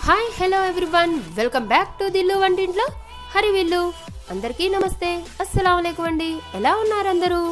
Hi hello everyone, welcome back to Dillu Vantintlo Harivillu. అందరికీ నమస్తే, అస్సలాముఅలైకుం అండి. ఎలా ఉన్నారు అందరూ?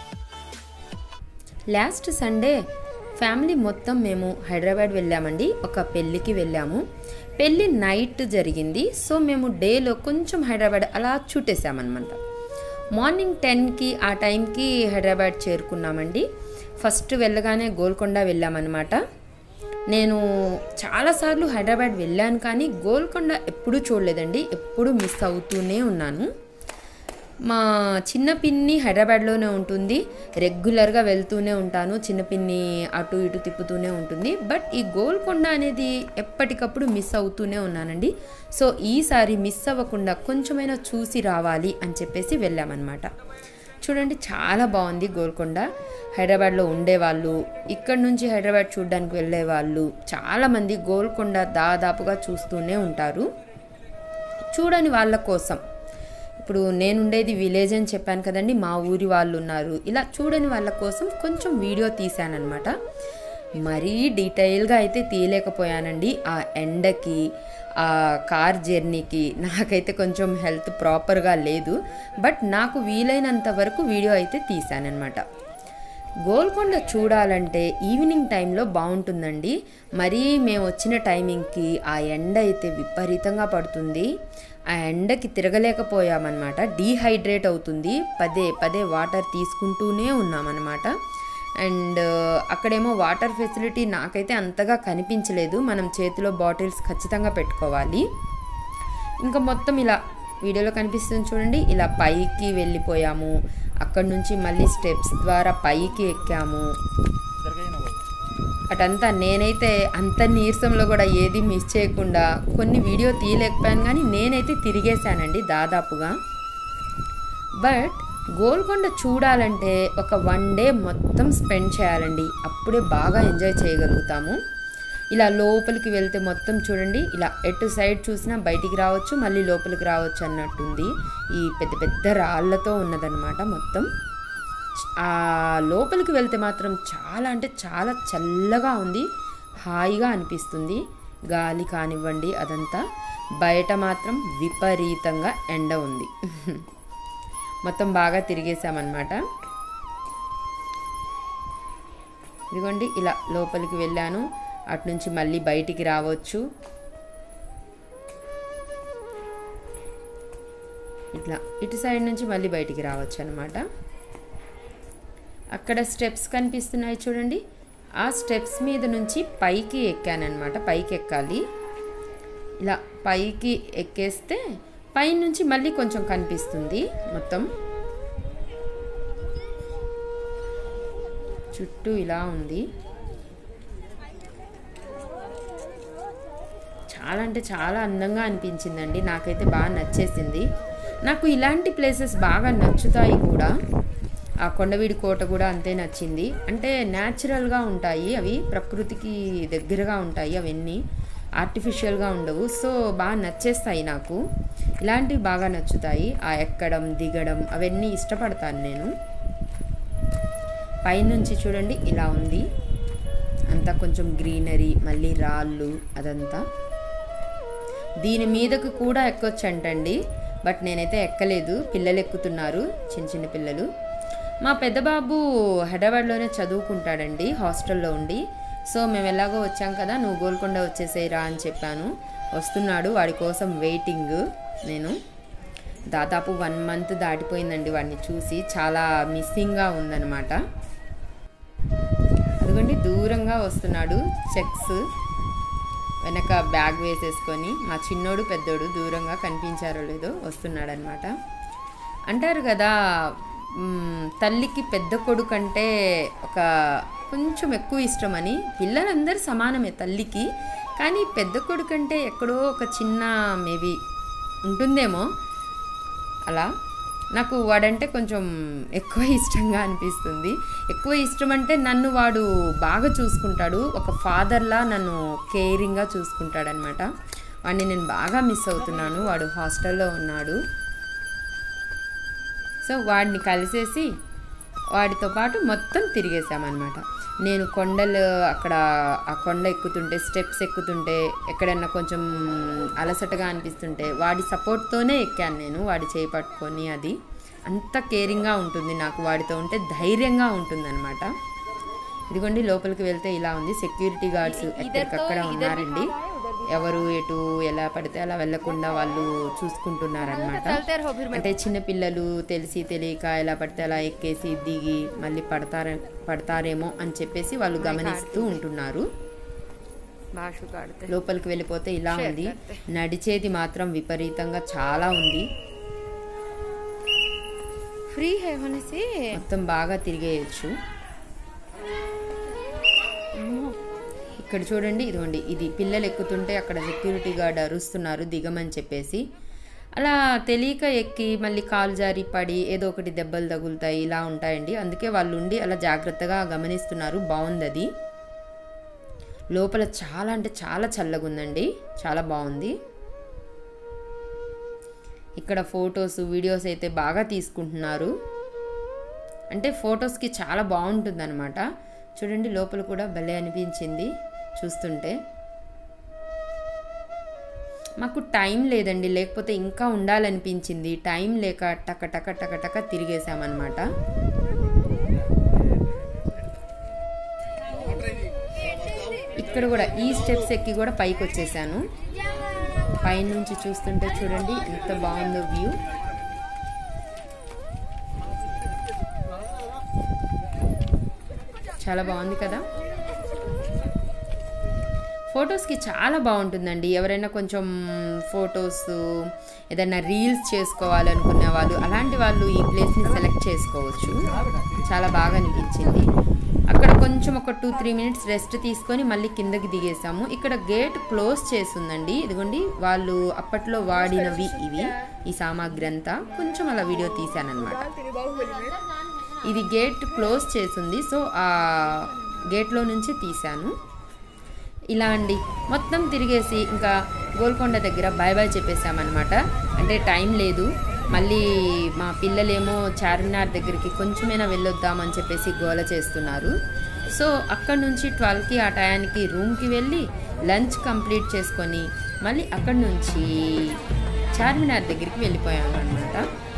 లాస్ట్ సండే ఫ్యామిలీ మొత్తం మేము హైదరాబాద్ వెళ్ళామండి. ఒక పెళ్ళికి వెళ్ళాము. పెళ్ళి నైట్ జరిగింది. సో మేము డేలో కొంచెం హైదరాబాద్ అలా చుట్టేసామన్నమాట. మార్నింగ్ 10కి ఆ టైంకి హైదరాబాద్ చేరుకున్నామండి. ఫస్ట్ వెళ్ళగానే గోల్కొండ వెళ్ళామన్నమాట. నేను చాలాసార్లు హైదరాబాద్ వెళ్ళాను, కానీ గోల్కొండ ఎప్పుడూ చూడలేదండి. ఎప్పుడు మిస్ అవుతూనే ఉన్నాను. మా చిన్న పిన్ని హైదరాబాద్లోనే ఉంటుంది. రెగ్యులర్గా వెళ్తూనే ఉంటాను. చిన్న పిన్ని అటు ఇటు తిప్పుతూనే ఉంటుంది. బట్ ఈ గోల్కొండ అనేది ఎప్పటికప్పుడు మిస్ అవుతూనే ఉన్నానండి. సో ఈసారి మిస్ అవ్వకుండా కొంచెమైనా చూసి రావాలి అని చెప్పేసి వెళ్ళామన్నమాట. చూడండి, చాలా బాగుంది గోల్కొండ. హైదరాబాద్లో ఉండేవాళ్ళు, ఇక్కడ నుంచి హైదరాబాద్ చూడడానికి వెళ్ళేవాళ్ళు చాలామంది గోల్కొండ దాదాపుగా చూస్తూనే ఉంటారు. చూడని వాళ్ళ కోసం, ఇప్పుడు నేనుండేది విలేజ్ అని చెప్పాను కదండి, మా ఊరి వాళ్ళు ఉన్నారు. ఇలా చూడని వాళ్ళ కోసం కొంచెం వీడియో తీశానన్నమాట. మరీ డీటెయిల్గా అయితే తీయలేకపోయానండి. ఆ ఎండకి, ఆ కార్ జర్నీకి నాకైతే కొంచెం హెల్త్ ప్రాపర్గా లేదు. బట్ నాకు వీలైనంత వరకు వీడియో అయితే తీశానన్నమాట. గోల్కొండ చూడాలంటే ఈవినింగ్ టైంలో బాగుంటుందండి. మరీ మేము వచ్చిన టైమింగ్కి ఆ ఎండ అయితే విపరీతంగా పడుతుంది. ఆ ఎండకి తిరగలేకపోయామన్నమాట. డీహైడ్రేట్ అవుతుంది. పదే పదే వాటర్ తీసుకుంటూనే ఉన్నామన్నమాట. అండ్ అక్కడేమో వాటర్ ఫెసిలిటీ నాకైతే అంతగా కనిపించలేదు. మనం చేతిలో బాటిల్స్ ఖచ్చితంగా పెట్టుకోవాలి. ఇంకా మొత్తం ఇలా వీడియోలో కనిపిస్తుంది చూడండి. ఇలా పైకి వెళ్ళిపోయాము. అక్కడి నుంచి మళ్ళీ స్టెప్స్ ద్వారా పైకి ఎక్కాము. అటంతా నేనైతే అంత నీరసంలో కూడా ఏది మిస్ చేయకుండా కొన్ని వీడియో తీయలేకపోయాను, కానీ నేనైతే తిరిగేశానండి దాదాపుగా. బట్ గోల్కొండ చూడాలంటే ఒక 1 డే మొత్తం స్పెండ్ చేయాలండి. అప్పుడే బాగా ఎంజాయ్ చేయగలుగుతాము. ఇలా లోపలికి వెళ్తే మొత్తం చూడండి, ఇలా ఎటు సైడ్ చూసినా బయటికి రావచ్చు, మళ్ళీ లోపలికి రావచ్చు అన్నట్టుంది. ఈ పెద్ద పెద్ద రాళ్ళతో ఉన్నదన్నమాట మొత్తం. ఆ లోపలికి వెళ్తే మాత్రం చాలా అంటే చాలా చల్లగా ఉంది. హాయిగా అనిపిస్తుంది. గాలి కానివ్వండి అదంతా. బయట మాత్రం విపరీతంగా ఎండ ఉంది. మొత్తం బాగా తిరిగేసామన్నమాట. ఇదిగోండి, ఇలా లోపలికి వెళ్ళాను. అటు నుంచి మళ్ళీ బయటికి రావచ్చు. ఇట్లా ఇటు సైడ్ నుంచి మళ్ళీ బయటికి రావచ్చు అన్నమాట. అక్కడ స్టెప్స్ కనిపిస్తున్నాయి చూడండి. ఆ స్టెప్స్ మీద నుంచి పైకి ఎక్కానన్నమాట. పైకి ఎక్కాలి. ఇలా పైకి ఎక్కేస్తే పైనుంచి మళ్ళీ కొంచెం కనిపిస్తుంది మొత్తం. చుట్టూ ఇలా ఉంది. చాలా అంటే చాలా అందంగా అనిపించిందండి. నాకైతే బాగా నచ్చేసింది. నాకు ఇలాంటి ప్లేసెస్ బాగా నచ్చుతాయి కూడా. ఆ కొండవీడి కోట కూడా అంతే నచ్చింది. అంటే న్యాచురల్గా ఉంటాయి అవి, ప్రకృతికి దగ్గరగా ఉంటాయి అవన్నీ, ఆర్టిఫిషియల్గా ఉండవు. సో బాగా నచ్చేస్తాయి నాకు. ఇలాంటివి బాగా నచ్చుతాయి. ఆ ఎక్కడం దిగడం అవన్నీ ఇష్టపడతాను నేను. పైనుంచి చూడండి ఇలా ఉంది. అంతా కొంచెం గ్రీనరీ, మళ్ళీ రాళ్ళు అదంతా. దీని మీదకు కూడా ఎక్కొచ్చంటండి. బట్ నేనైతే ఎక్కలేదు. పిల్లలు ఎక్కుతున్నారు, చిన్న చిన్న పిల్లలు. మా పెద్ద బాబు హైదరాబాద్లోనే చదువుకుంటాడండి, హాస్టల్లో ఉండి. సో మేము ఎలాగో వచ్చాం కదా, నువ్వు గోల్కొండ వచ్చేసేయరా అని చెప్పాను. వస్తున్నాడు. వాడి కోసం వెయిటింగ్. నేను దాదాపు 1 month దాటిపోయిందండి వాడిని చూసి. చాలా మిస్సింగ్గా ఉందన్నమాట. అదిగోండి దూరంగా వస్తున్నాడు. చెక్స్ వెనక బ్యాగ్ వేసేసుకొని. మా చిన్నోడు పెద్దోడు దూరంగా కనిపించారో లేదో వస్తున్నాడనమాట. అంటారు కదా, తల్లికి పెద్ద కొడుకు అంటే ఒక కొంచెం ఎక్కువ ఇష్టమని. పిల్లలందరూ సమానమే తల్లికి, కానీ పెద్ద కొడుకు అంటే ఎక్కడో ఒక చిన్న మేబీ ఉంటుందేమో అలా. నాకు వాడంటే కొంచెం ఎక్కువ ఇష్టంగా అనిపిస్తుంది. ఎక్కువ ఇష్టం అంటే నన్ను వాడు బాగా చూసుకుంటాడు. ఒక ఫాదర్లా నన్ను కేరింగ్గా చూసుకుంటాడనమాట. వాడిని నేను బాగా మిస్ అవుతున్నాను. వాడు హాస్టల్లో ఉన్నాడు. సో వాడిని కలిసేసి వాడితో పాటు మొత్తం తిరిగేసామన్నమాట. నేను కొండలు అక్కడ ఆ కొండ ఎక్కుతుంటే, స్టెప్స్ ఎక్కుతుంటే, ఎక్కడన్నా కొంచెం అలసటగా అనిపిస్తుంటే వాడి సపోర్ట్తోనే ఎక్కాను నేను, వాడి చేయి పట్టుకొని. అది అంత కేరింగ్గా ఉంటుంది నాకు, వాడితో ఉంటే ధైర్యంగా ఉంటుందన్నమాట. ఇదిగోండి లోపలికి వెళ్తే ఇలా ఉంది. సెక్యూరిటీ గార్డ్స్ ఎక్కడికక్కడ ఉన్నారండి, ఎవరు ఎటు ఎలా పడితే అలా వెళ్లకుండా వాళ్ళు చూసుకుంటున్నారనమాట. అంటే చిన్నపిల్లలు తెలిసి తెలియక ఎలా పడితే అలా ఎక్కేసి దిగి మళ్ళీ పడతారేమో అని చెప్పేసి వాళ్ళు గమనిస్తూ ఉంటున్నారు. లోపలికి వెళ్ళిపోతే ఇలా ఉంది. నడిచేది మాత్రం విపరీతంగా చాలా ఉంది. ఫ్రీ హై होने से మొత్తం బాగా తిరిగేయచ్చు. ఇక్కడ చూడండి, ఇదిగోండి ఇది పిల్లలు ఎక్కుతుంటే అక్కడ సెక్యూరిటీ గార్డ్ అరుస్తున్నారు దిగమని చెప్పేసి. అలా తెలియక ఎక్కి మళ్ళీ కాలు జారి పడి ఏదో ఒకటి దెబ్బలు తగులుతాయి, ఇలా ఉంటాయండి. అందుకే వాళ్ళు ఉండి అలా జాగ్రత్తగా గమనిస్తున్నారు. బాగుంది అది. లోపల చాలా అంటే చాలా చల్లగా ఉందండి, చాలా బాగుంది. ఇక్కడ ఫొటోస్ వీడియోస్ అయితే బాగా తీసుకుంటున్నారు. అంటే ఫొటోస్కి చాలా బాగుంటుంది అనమాట. చూడండి లోపల కూడా భలే అనిపించింది చూస్తుంటే. మాకు టైం లేదండి, లేకపోతే ఇంకా ఉండాలనిపించింది. టైం లేక టక టక టక టక తిరిగేసామన్నమాట. ఇక్కడ కూడా ఈ స్టెప్స్ ఎక్కి కూడా పైకి వచ్చేసాను. పైనుంచి చూస్తుంటే చూడండి ఎంత బాగుందో వ్యూ. చాలా బాగుంది కదా. ఫొటోస్కి చాలా బాగుంటుందండి. ఎవరైనా కొంచెం ఫొటోస్ ఏదైనా రీల్స్ చేసుకోవాలనుకునే వాళ్ళు అలాంటి వాళ్ళు ఈ ప్లేస్ని సెలెక్ట్ చేసుకోవచ్చు. చాలా బాగా అనిపించింది. అక్కడ కొంచెం ఒక 2-3 మినిట్స్ రెస్ట్ తీసుకొని మళ్ళీ కిందకి దిగేసాము. ఇక్కడ గేట్ క్లోజ్ చేస్తుందండి. ఇదిగోండి వాళ్ళు అప్పట్లో వాడినవి ఇవి, ఈ సామాగ్రి అంతా. కొంచెం అలా వీడియో తీశానన్నమాట. ఇది గేట్ క్లోజ్ చేసింది, సో ఆ గేట్లో నుంచి తీశాను. ఇలా అండి మొత్తం తిరిగేసి ఇంకా గోల్కొండ దగ్గర బాయ్ బాయ్ చెప్పేసామన్నమాట. అంటే టైం లేదు, మళ్ళీ మా పిల్లలేమో చార్మినార్ దగ్గరికి కొంచెమైనా వెళ్ళొద్దామని చెప్పేసి గోల చేస్తున్నారు. సో అక్కడ నుంచి 12కి ఆ టయానికి రూమ్కి వెళ్ళి లంచ్ కంప్లీట్ చేసుకొని మళ్ళీ అక్కడ నుంచి చార్మినార్ దగ్గరికి వెళ్ళిపోయాము అనమాట.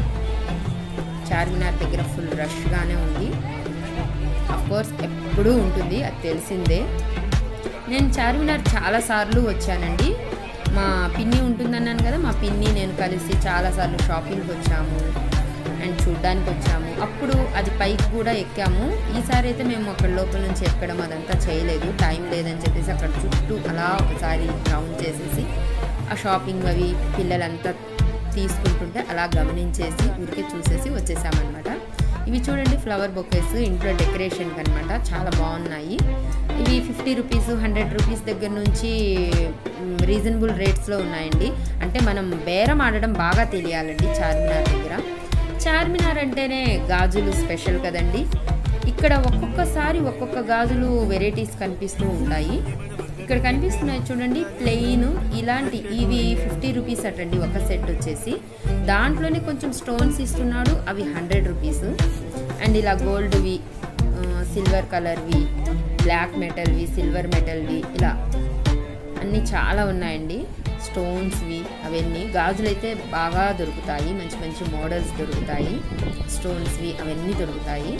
చార్మినార్ దగ్గర ఫుల్ రష్గానే ఉంది. అఫ్కోర్స్ ఎప్పుడూ ఉంటుంది, అది తెలిసిందే. నేను చార్మినార్ చాలాసార్లు వచ్చానండి. మా పిన్ని ఉంటుందన్నాను కదా, మా పిన్ని నేను కలిసి చాలాసార్లు షాపింగ్కి వచ్చాము అండ్ చూడ్డానికి వచ్చాము. అప్పుడు అది పైకి కూడా ఎక్కాము. ఈసారి అయితే మేము అక్కడ లోపల నుంచి ఎక్కడం అదంతా చేయలేదు, టైం లేదని చెప్పేసి అక్కడ చుట్టూ అలా ఒకసారి రౌండ్ చేసేసి ఆ షాపింగ్ అవి పిల్లలంతా తీసుకుంటుంటే అలా గమనించేసి ఊరికే చూసేసి వచ్చేసామన్నమాట. ఇవి చూడండి ఫ్లవర్ బొకేస్ ఇంట్లో డెకరేషన్కి అనమాట, చాలా బాగున్నాయి. ఇవి 50 రూపీస్ 100 రూపీస్ దగ్గర నుంచి రీజనబుల్ రేట్స్లో ఉన్నాయండి. అంటే మనం బేరం ఆడడం బాగా తెలియాలండి చార్మినార్ దగ్గర. చార్మినార్ అంటేనే గాజులు స్పెషల్ కదండి. ఇక్కడ ఒక్కొక్కసారి ఒక్కొక్క గాజులు వెరైటీస్ కనిపిస్తూ ఉంటాయి. ఇక్కడ కనిపిస్తున్నాయి చూడండి ప్లెయిన్ ఇలాంటి, ఇవి 50 రూపీస్ అటండి ఒక సెట్ వచ్చేసి. దాంట్లోనే కొంచెం స్టోన్స్ ఇస్తున్నాడు, అవి 100 రూపీస్. అండ్ ఇలా గోల్డ్వి, సిల్వర్ కలర్వి, బ్లాక్ మెటల్వి, సిల్వర్ మెటల్వి, ఇలా అన్నీ చాలా ఉన్నాయండి. స్టోన్స్వి అవన్నీ. గాజులు అయితే బాగా దొరుకుతాయి, మంచి మంచి మోడల్స్ దొరుకుతాయి. స్టోన్స్వి అవన్నీ దొరుకుతాయి.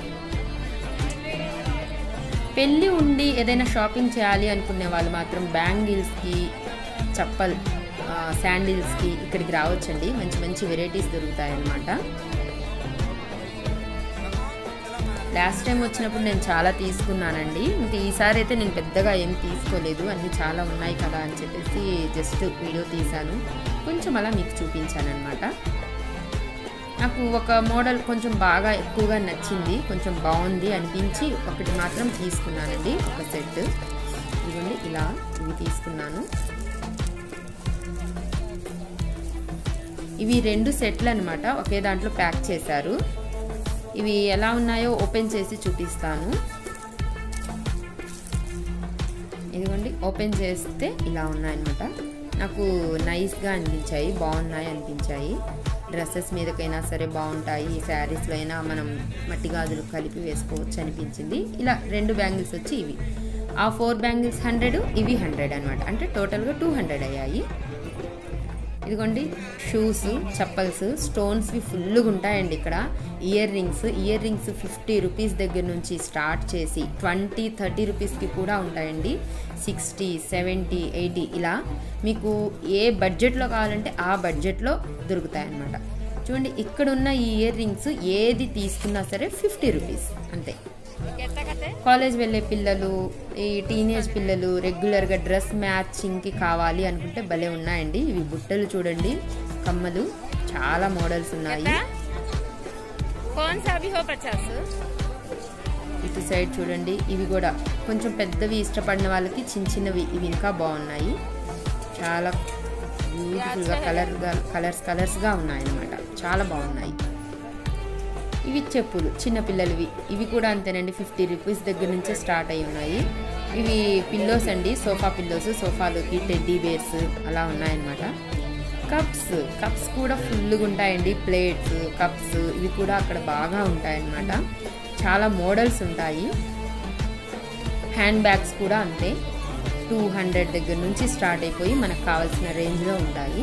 పెళ్ళి ఉండి ఏదైనా షాపింగ్ చేయాలి అనుకునే వాళ్ళు మాత్రం బ్యాంగిల్స్కి, చప్పల్, శాండిల్స్కి ఇక్కడికి రావచ్చండి. మంచి మంచి వెరైటీస్ దొరుకుతాయి అన్నమాట. లాస్ట్ టైం వచ్చినప్పుడు నేను చాలా తీసుకున్నానండి. ఇంకా ఈసారి అయితే నేను పెద్దగా ఏం తీసుకోలేదు, అన్నీ చాలా ఉన్నాయి కదా అని చెప్పేసి జస్ట్ వీడియో తీశాను, కొంచెం అలా మీకు చూపించాను అనమాట. నాకు ఒక మోడల్ కొంచెం బాగా ఎక్కువగా నచ్చింది, కొంచెం బాగుంది అనిపించి ఒకటి మాత్రం తీసుకున్నానండి, ఒక సెట్. ఇదిగోండి ఇలా ఇవి తీసుకున్నాను. ఇవి 2 సెట్లు అనమాట, ఒకే దాంట్లో ప్యాక్ చేశారు. ఇవి ఎలా ఉన్నాయో ఓపెన్ చేసి చూపిస్తాను. ఇదిగోండి ఓపెన్ చేస్తే ఇలా ఉన్నాయన్నమాట. నాకు నైస్గా అనిపించాయి, బాగున్నాయి అనిపించాయి. డ్రెస్సెస్ మీదకైనా సరే బాగుంటాయి, శారీస్లో అయినా మనం మట్టి గాజులు కలిపి వేసుకోవచ్చు అనిపించింది. ఇలా 2 బ్యాంగిల్స్ వచ్చి ఇవి, ఆ 4 బ్యాంగిల్స్ 100, ఇవి 100 అనమాట. అంటే టోటల్గా 200 అయ్యాయి. ఇదిగోండి షూస్, చప్పల్స్, స్టోన్స్వి ఫుల్గా ఉంటాయండి ఇక్కడ. ఇయర్ రింగ్స్ 50 రూపీస్ దగ్గర నుంచి స్టార్ట్ చేసి 20-30 రూపీస్కి కూడా ఉంటాయండి. 60, 70, 80 ఇలా మీకు ఏ బడ్జెట్లో కావాలంటే ఆ బడ్జెట్లో దొరుకుతాయి అన్నమాట. చూడండి ఇక్కడ ఉన్న ఈ ఇయర్ రింగ్స్ ఏది తీసుకున్నా సరే 50 రూపీస్ అంతే. కాలేజ్ వెళ్ళే పిల్లలు, ఈ టీనేజ్ పిల్లలు రెగ్యులర్గా డ్రెస్ మ్యాచింగ్కి కావాలి అనుకుంటే భలే ఉన్నాయండి. ఇవి బుట్టలు చూడండి, కమ్మలు, చాలా మోడల్స్ ఉన్నాయి. ఇటు సైడ్ చూడండి, ఇవి కూడా కొంచెం పెద్దవి ఇష్టపడిన వాళ్ళకి చిన్నవి ఇవి ఇంకా బాగున్నాయి. చాలా బ్యూటిఫుల్గా కలర్స్గా ఉన్నాయన్నమాట, చాలా బాగున్నాయి. ఇవి చెప్పులు చిన్నపిల్లలవి, ఇవి కూడా అంతేనండి. 50 రూపీస్ దగ్గర నుంచే స్టార్ట్ అయి ఉన్నాయి. ఇవి పిల్లోస్ అండి, సోఫా పిల్లోస్, సోఫాలోకి టెడ్డీ బేర్స్ అలా ఉన్నాయన్నమాట. కప్స్ కూడా ఫుల్గా ఉంటాయండి. ప్లేట్స్, కప్స్ ఇవి కూడా అక్కడ బాగా ఉంటాయన్నమాట. చాలా మోడల్స్ ఉంటాయి. హ్యాండ్ బ్యాగ్స్ కూడా అంతే, 200 దగ్గర నుంచి స్టార్ట్ అయిపోయి మనకు కావాల్సిన రేంజ్లో ఉంటాయి.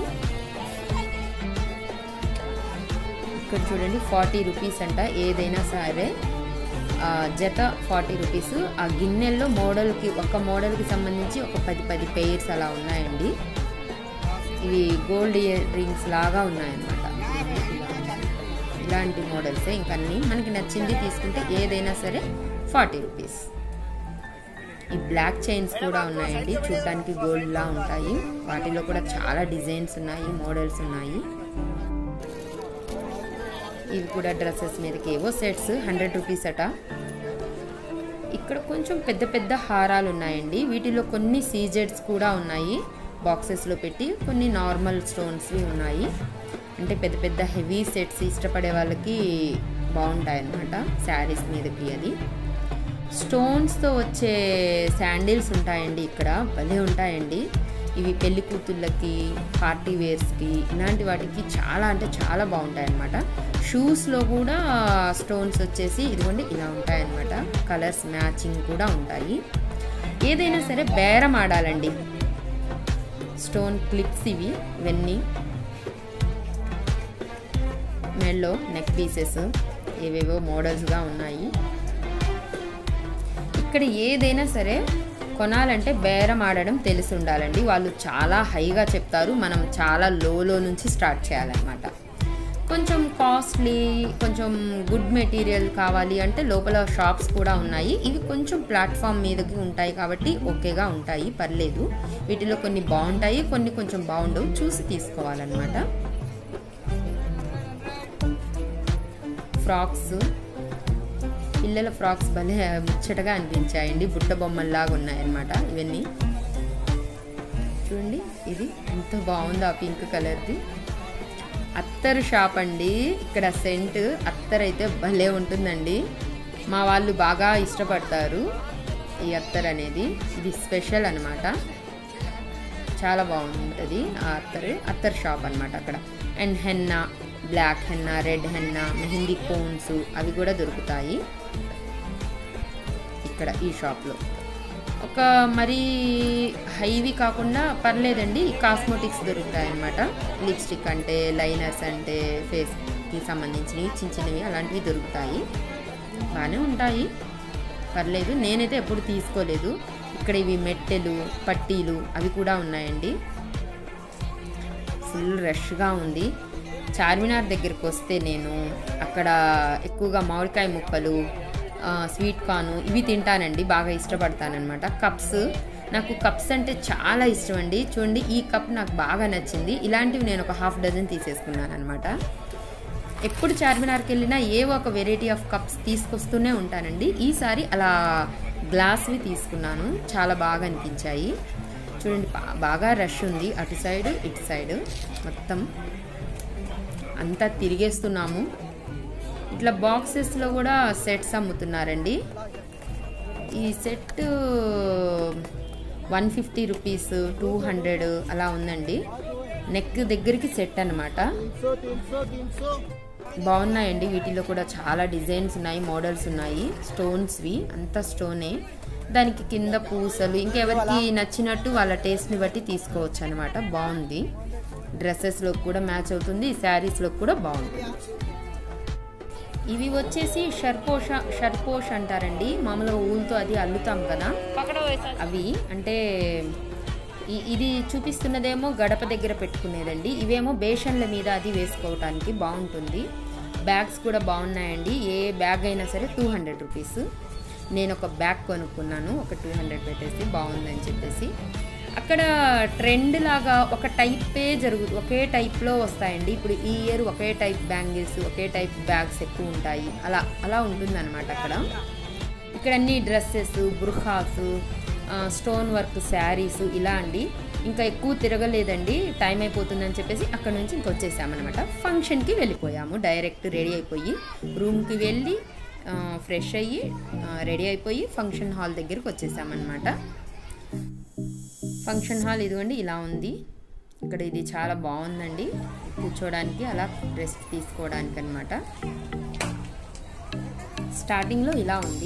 ఇక్కడ చూడండి 40 రూపీస్ అంట ఏదైనా సరే, జత 40 రూపీస్. ఆ గిన్నెల్లో ఒక మోడల్కి సంబంధించి ఒక 10 పెయిర్స్ అలా ఉన్నాయండి. ఇవి గోల్డ్ ఇయర్ రింగ్స్ లాగా ఉన్నాయన్నమాట. ఇలాంటి మోడల్సే ఇంకన్నీ మనకి నచ్చింది తీసుకుంటే ఏదైనా సరే 40 రూపీస్. ఈ బ్లాక్ చైన్స్ కూడా ఉన్నాయండి, చూడటానికి గోల్డ్ లా ఉంటాయి. వాటిలో కూడా చాలా డిజైన్స్ ఉన్నాయి, మోడల్స్ ఉన్నాయి. ఇవి కూడా డ్రెస్సెస్ మీదకి ఏవో సెట్స్ 100 రూపీస్ అట. ఇక్కడ కొంచెం పెద్ద హారాలు ఉన్నాయండి. వీటిలో కొన్ని సీజెడ్స్ కూడా ఉన్నాయి బాక్సెస్లో పెట్టి, కొన్ని నార్మల్ స్టోన్స్వి ఉన్నాయి. అంటే పెద్ద హెవీ సెట్స్ ఇష్టపడే వాళ్ళకి బాగుంటాయి అన్నమాట శారీస్ మీదకి. అది స్టోన్స్తో వచ్చే శాండిల్స్ ఉంటాయండి ఇక్కడ, భలే ఉంటాయండి. ఇవి పెళ్లి కూతుళ్ళకి, పార్టీ వేర్స్కి, ఇలాంటి వాటికి చాలా అంటే చాలా బాగుంటాయి అన్నమాట. షూస్లో కూడా స్టోన్స్ వచ్చేసి ఇదిగోండి ఇలా ఉంటాయన్నమాట. కలర్స్ మ్యాచింగ్ కూడా ఉంటాయి. ఏదైనా సరే బేరం ఆడాలండి. స్టోన్ క్లిప్స్ ఇవన్నీ, మెడలో నెక్ పీసెస్ ఏవేవో మోడల్స్గా ఉన్నాయి. ఇక్కడ ఏదైనా సరే కొనాలంటే బేరం ఆడడం తెలిసి ఉండాలండి. వాళ్ళు చాలా హైగా చెప్తారు, మనం చాలా లోలో నుంచి స్టార్ట్ చేయాలన్నమాట. కొంచెం కాస్ట్లీ, కొంచెం గుడ్ మెటీరియల్ కావాలి అంటే లోపల షాప్స్ కూడా ఉన్నాయి. ఇవి కొంచెం ప్లాట్ఫామ్ మీదకి ఉంటాయి కాబట్టి ఓకేగా ఉంటాయి, పర్లేదు. వీటిలో కొన్ని బాగుంటాయి, కొన్ని కొంచెం బాగుండవు, చూసి తీసుకోవాలన్నమాట. ఫ్రాక్స్, పిల్లల ఫ్రాక్స్ భలే ముచ్చటగా అనిపించాయండి, బుట్ట బొమ్మల్లాగా ఉన్నాయన్నమాట. ఇవన్నీ చూడండి, ఇది ఎంత బాగుందో ఆ పింక్ కలర్ది. అత్తరు షాప్ అండి. ఇక్కడ సెంట్ అత్తర్ అయితే భలే ఉంటుందండి. మా వాళ్ళు బాగా ఇష్టపడతారు ఈ అత్తర్ అనేది. ఇది స్పెషల్ అనమాట, చాలా బాగుంటుంది ఆ అత్తర్ షాప్ అనమాట అక్కడ. And henna, black henna, red henna, mehndi cones అవి కూడా దొరుకుతాయి ఇక్కడ ఈ షాప్లో. ఒక మరీ హైవి కాకుండా పర్లేదండి, కాస్మెటిక్స్ దొరుకుతాయి అన్నమాట. లిప్స్టిక్ అంటే, లైనర్స్ అంటే, ఫేస్కి సంబంధించినవి చిన్నవి అలాంటివి దొరుకుతాయి, బాగానే ఉంటాయి, పర్లేదు. నేనైతే ఎప్పుడు తీసుకోలేదు. ఇక్కడ ఇవి మెట్టెలు, పట్టీలు అవి కూడా ఉన్నాయండి. ఫుల్ రష్గా ఉంది. చార్మినార్ దగ్గరికి వస్తే నేను అక్కడ ఎక్కువగా మామిడికాయ ముక్కలు, స్వీట్ కార్న్ ఇవి తింటానండి, బాగా ఇష్టపడతానమాట. కప్స్, నాకు కప్స్ అంటే చాలా ఇష్టం అండి. చూడండి ఈ కప్ నాకు బాగా నచ్చింది. ఇలాంటివి నేను ఒక 1/2 డజన్ తీసేసుకున్నాను అనమాట. ఎప్పుడు చార్మినార్కి వెళ్ళినా ఏవో ఒక వెరైటీ ఆఫ్ కప్స్ తీసుకొస్తూనే ఉంటానండి. ఈసారి అలా గ్లాస్వి తీసుకున్నాను, చాలా బాగా అనిపించాయి. చూడండి బాగా రష్ ఉంది, అటు సైడ్ ఇటు సైడ్ మొత్తం అంతా తిరిగేస్తున్నాము. ఇట్లా బాక్సెస్లో కూడా సెట్స్ అమ్ముతున్నారండి. ఈ సెట్ 150 రూపీస్, 200 అలా ఉందండి. నెక్ దగ్గరికి సెట్ అనమాట. బాగున్నాయండి. వీటిలో కూడా చాలా డిజైన్స్ ఉన్నాయి, మోడల్స్ ఉన్నాయి. స్టోన్స్వి అంతా స్టోనే. దానికి కింద పూసలు ఇంకెవరికి నచ్చినట్టు వాళ్ళ టేస్ట్ని బట్టి తీసుకోవచ్చు అనమాట. బాగుంది. డ్రెస్సెస్లో కూడా మ్యాచ్ అవుతుంది, శారీస్లో కూడా బాగుంటుంది. ఇవి వచ్చేసి షర్పోష్ అంటారండి. మామూలుగా ఊళ్ళతో అది అల్లుతాం కదా అవి. అంటే ఇది చూపిస్తున్నదేమో గడప దగ్గర పెట్టుకునేదండి. ఇవేమో బేషన్ల మీద అది వేసుకోవటానికి బాగుంటుంది. బ్యాగ్స్ కూడా బాగున్నాయండి. ఏ బ్యాగ్ అయినా సరే 200 రూపీస్. నేను ఒక బ్యాగ్ కొనుక్కున్నాను, ఒక 200 పెట్టేసి బాగుందని చెప్పేసి. అక్కడ ట్రెండ్ లాగా ఒక టైపే జరుగుతుంది, ఒకే టైప్లో వస్తాయండి. ఇప్పుడు ఈ ఇయర్ ఒకే టైప్ బ్యాంగిల్స్, ఒకే టైప్ బ్యాగ్స్ ఎక్కువ ఉంటాయి. అలా ఉంటుందన్నమాట అక్కడ. ఇక్కడ అన్ని dresses, burqas, stone work saris ఇలా అండి. ఇంకా ఎక్కువ తిరగలేదండి, టైం అయిపోతుందని చెప్పేసి అక్కడ నుంచి ఇంకొచ్చేసామన్నమాట. ఫంక్షన్కి వెళ్ళిపోయాము. డైరెక్ట్ రెడీ అయిపోయి రూమ్కి వెళ్ళి ఫ్రెష్ అయ్యి రెడీ అయిపోయి ఫంక్షన్ హాల్ దగ్గరికి వచ్చేసామన్నమాట. ఫంక్షన్ హాల్ ఇదిగోండి ఇలా ఉంది. ఇక్కడ ఇది చాలా బాగుందండి కూర్చోడానికి, అలా రెస్ట్ తీసుకోవడానికి అనమాట. స్టార్టింగ్లో ఇలా ఉంది.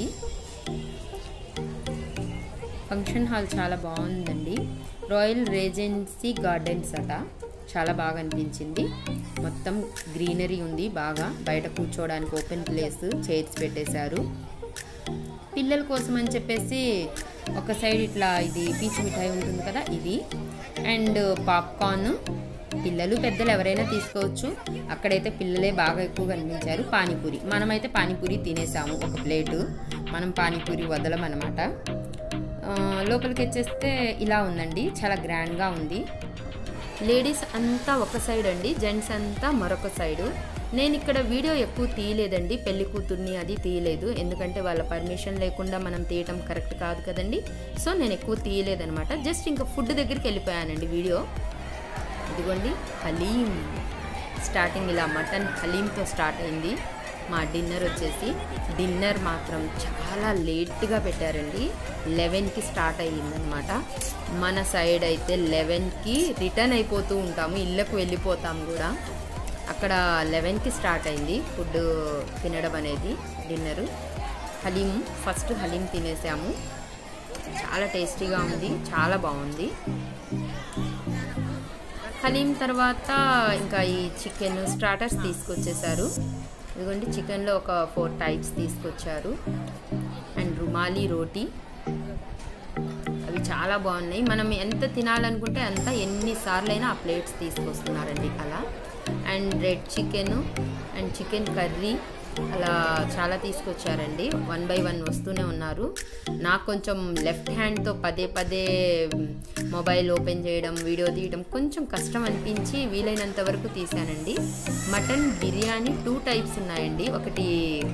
ఫంక్షన్ హాల్ చాలా బాగుందండి. రాయల్ రేజెన్సీ గార్డెన్స్ అట. చాలా బాగా అనిపించింది. మొత్తం గ్రీనరీ ఉంది బాగా. బయట కూర్చోవడానికి ఓపెన్ ప్లేస్, చైర్స్ పెట్టేశారు. పిల్లల కోసం అని చెప్పేసి ఒక సైడ్ ఇట్లా ఇది పీచు మిఠాయి ఉంటుంది కదా ఇది, అండ్ పాప్కార్న్. పిల్లలు పెద్దలు ఎవరైనా తీసుకోవచ్చు. అక్కడైతే పిల్లలే బాగా ఎక్కువ కనిపించారు. పానీపూరి, మనమైతే పానీపూరి తినేసాము ఒక ప్లేటు. మనం పానీపూరి వదలమన్నమాట. లోపలికి వచ్చేస్తే ఇలా ఉందండి, చాలా గ్రాండ్గా ఉంది. లేడీస్ అంతా ఒక సైడ్ అండి, జెంట్స్ అంతా మరొక సైడు. నేను ఇక్కడ వీడియో ఎక్కువ తీయలేదండి, పెళ్లి కూతుర్ని అది తీయలేదు. ఎందుకంటే వాళ్ళ పర్మిషన్ లేకుండా మనం తీయటం కరెక్ట్ కాదు కదండి. సో నేను ఎక్కువ తీయలేదనమాట. జస్ట్ ఇంకా ఫుడ్ దగ్గరికి వెళ్ళిపోయానండి వీడియో. ఇదిగోండి హలీం. స్టార్టింగ్ ఇలా మటన్ హలీంతో స్టార్ట్ అయింది. మా డిన్నర్ వచ్చేసి, డిన్నర్ మాత్రం చాలా లేట్గా పెట్టారండి. 11కి స్టార్ట్ అయ్యిందనమాట. మన సైడ్ అయితే 11కి రిటర్న్ అయిపోతూ ఉంటాము, ఇళ్ళకు వెళ్ళిపోతాము కూడా. అక్కడ 11కి స్టార్ట్ అయింది ఫుడ్ తినడం అనేది, డిన్నరు. హలీం, ఫస్ట్ హలీం తినేసాము. చాలా టేస్టీగా ఉంది, చాలా బాగుంది. హలీం తర్వాత ఇంకా ఈ చికెన్ స్టార్టర్స్ తీసుకొచ్చేసారు. ఇదిగోండి చికెన్లో ఒక 4 టైప్స్ తీసుకొచ్చారు. అండ్ రుమాలి రోటీ, అవి చాలా బాగున్నాయి. మనం ఎంత తినాలనుకుంటే అంత, ఎన్నిసార్లు అయినా ఆ ప్లేట్స్ తీసుకొస్తున్నారండి అలా. And red chicken and chicken curry అలా చాలా తీసుకొచ్చారండి. 1 by 1 వస్తూనే ఉన్నారు. నాకు కొంచెం లెఫ్ట్ హ్యాండ్తో పదే మొబైల్ ఓపెన్ చేయడం, వీడియో తీయడం కొంచెం కష్టం అనిపించి వీలైనంత వరకు తీశానండి. మటన్ బిర్యానీ 2 టైప్స్ ఉన్నాయండి. ఒకటి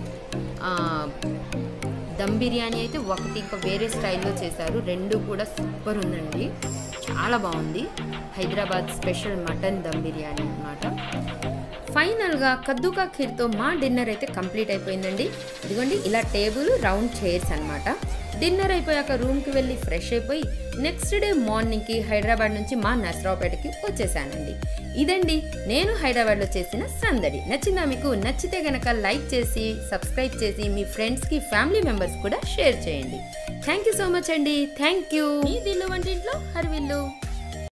దమ్ బిర్యానీ అయితే, ఒకటి ఇంకా వేరే స్టైల్లో చేశారు. 2 కూడా సూపర్ ఉందండి, చాలా బాగుంది. హైదరాబాద్ స్పెషల్ మటన్ దమ్ బిర్యానీ అన్నమాట. ఫైనల్గా కద్దుకా ఖీర్తో మా డిన్నర్ అయితే కంప్లీట్ అయిపోయిందండి. ఇదిగోండి ఇలా టేబుల్, రౌండ్ చైర్స్ అనమాట. డిన్నర్ అయిపోయాక రూమ్కి వెళ్ళి ఫ్రెష్ అయిపోయి నెక్స్ట్ డే మార్నింగ్కి హైదరాబాద్ నుంచి మా నర్సరావుపేటకి వచ్చేసానండి. ఇదండి నేను హైదరాబాద్లో చేసిన సందడి. నచ్చిందా మీకు? నచ్చితే గనక లైక్ చేసి, సబ్స్క్రైబ్ చేసి మీ ఫ్రెండ్స్కి, ఫ్యామిలీ మెంబర్స్ కూడా షేర్ చేయండి. థ్యాంక్ యూ సో మచ్ అండి. Thank you. మీ దిల్లు వంటింట్లో హరివిల్లు.